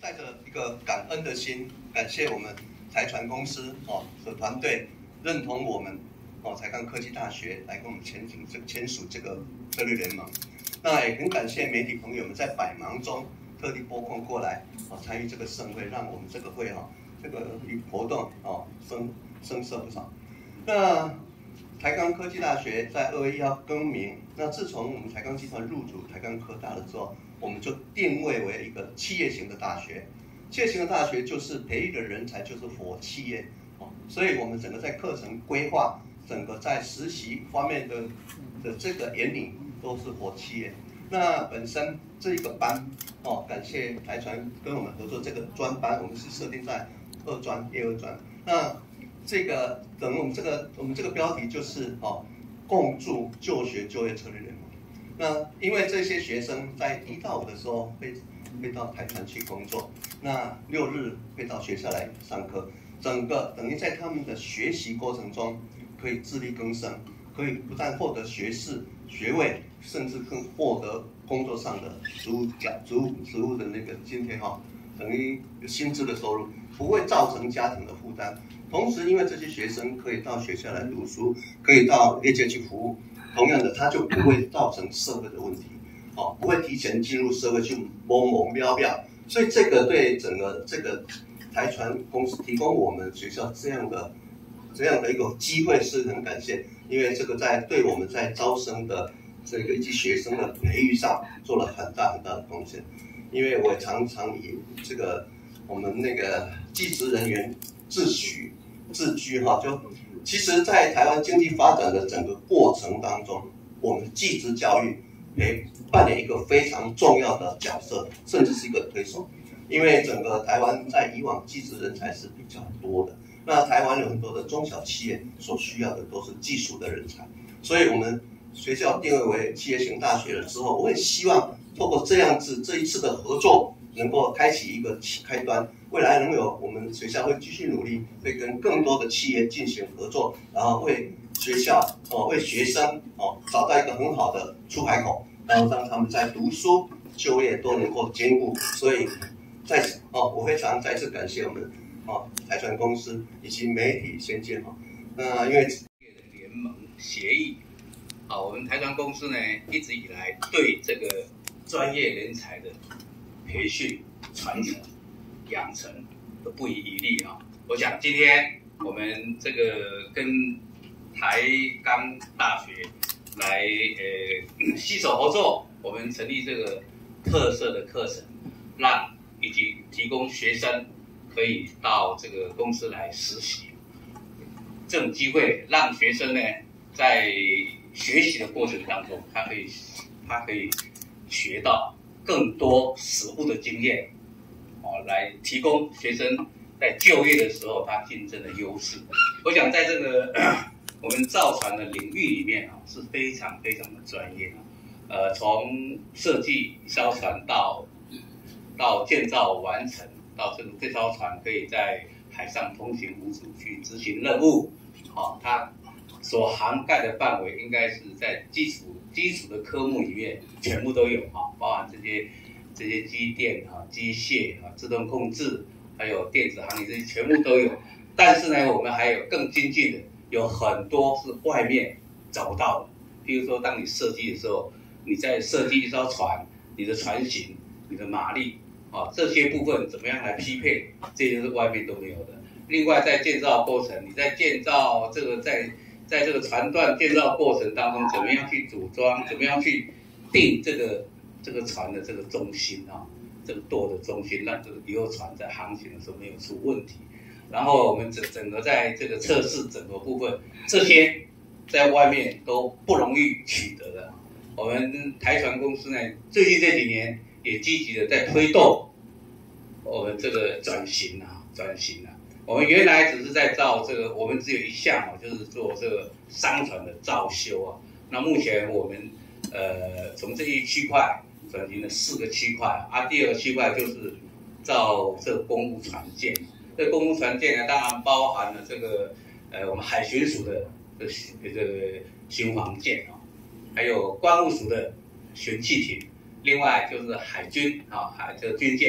带着一个感恩的心，感谢我们台船公司的团队认同我们台钢科技大学来跟我们签署这个策略联盟。那也很感谢媒体朋友们在百忙中特地拨空过来参与这个盛会，让我们这个会这个活动声色不少。那台钢科技大学在2月1号更名，那自从我们台钢集团入主台钢科大了之后，我们就定位为一个企业型的大学。企业型的大学就是培育的人才就是for企业所以我们整个在课程规划，整个在实习方面的这个引领都是for企业。那本身这一个班感谢台船跟我们合作这个专班，我们是设定在业2专。那这个等我们这个标题就是共筑就学就业策略联盟。那因为这些学生在1到5的时候会到台船去工作，那6日会到学校来上课，整个等于在他们的学习过程中可以自力更生，可以不但获得学士学位，甚至更获得工作上的职务的那个津贴等于薪资的收入，不会造成家庭的负担。同时，因为这些学生可以到学校来读书，可以到业界去服务，同样的，他就不会造成社会的问题，不会提前进入社会去懵懵标标。所以这个对整个这个台船公司提供我们学校这样的一个机会是很感谢，因为这个对我们在招生的这个以及学生的培育上做了很大很大的贡献。因为我常常以这个我们那个技职人员自居就其实，在台湾经济发展的整个过程当中，我们技职教育扮演一个非常重要的角色，甚至是一个推手。因为整个台湾在以往技职人才是比较多的，那台湾有很多的中小企业所需要的都是技术的人才，所以我们学校定位为企业型大学了之后，我也希望透过这一次的合作，能够开启一个开端，未来能有我们学校会继续努力，会跟更多的企业进行合作，然后为学校为学生找到一个很好的出海口，然后让他们在读书、就业都能够兼顾。所以我非常再次感谢我们台船公司以及媒体先见那因为联盟协议我们台船公司呢一直以来对这个专业人才的培训、传承、养成都不遗余力我想今天我们这个跟台钢大学来携手合作，我们成立这个特色的课程，以及提供学生可以到这个公司来实习，这种机会让学生呢在学习的过程当中，他可以学到更多实务的经验，来提供学生在就业的时候他竞争的优势。我想在这个我们造船的领域里面是非常非常的专业从设计一艘船到建造完成，到这艘船可以在海上通行无阻去执行任务，它所涵盖的范围应该是在基础的科目里面全部都有包含这些机电机械自动控制，还有电子行业这些全部都有。但是呢，我们还有更精进的，有很多是外面找不到的。譬如说，当你设计的时候，你在设计一艘船，你的船型、你的马力这些部分怎么样来匹配，这些是外面都没有的。另外，在建造过程，你在建造这个在这个船段建造过程当中，怎么样去组装，怎么样去定这个船的这个中心这个舵的中心，让这个以后船在航行的时候没有出问题。然后我们整个在这个测试整个部分，这些在外面都不容易取得的。我们台船公司呢，最近这几年也积极的在推动我们这个转型。我们原来只是在造这个，我们只有一项就是做这个商船的造修那目前我们从这一区块转型了4个区块第2个区块就是造这个公务船舰。这个公务船舰呢，当然包含了这个我们海巡署的这个巡防舰还有关务署的巡汽艇，另外就是海军这个军舰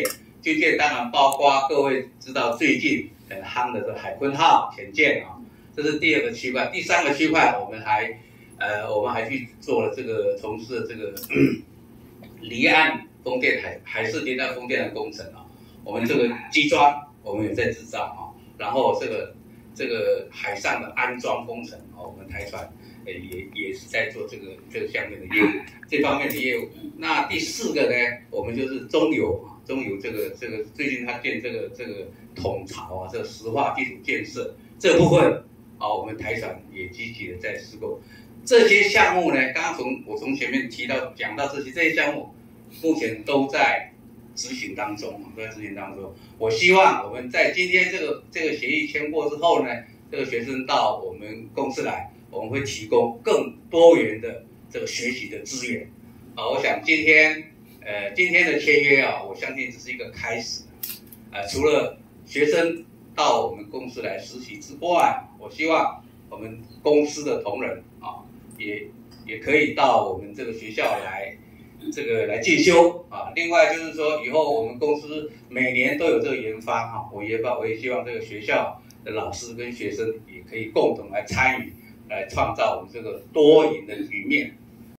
军舰当然包括各位知道最近很夯的这海鲲号潜舰啊，这是第2个区块。第3个区块我们还去做了从事了离岸风电海事离岸风电的工程啊。我们这个机装我们也在制造啊，然后这个海上的安装工程啊，我们台船也是在做这个下面的业务，这方面的业务。那第4个呢，我们就是中油这个最近它建这个统槽啊，这个石化基础建设这部分啊，我们台船也积极的在施工。这些项目呢，刚刚我从前面讲到这些项目，目前都在执行当中。我希望我们在今天这个协议签过之后呢，这个学生到我们公司来，我们会提供更多元的这个学习的资源。我想今天的签约啊，我相信只是一个开始。除了学生到我们公司来实习之外，我希望我们公司的同仁啊，也可以到我们这个学校来进修啊。另外就是说，以后我们公司每年都有这个研发啊，我也希望这个学校的老师跟学生也可以共同来参与，来创造我们这个多赢的局面。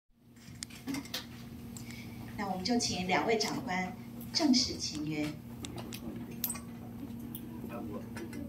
那我们就请2位长官正式签约。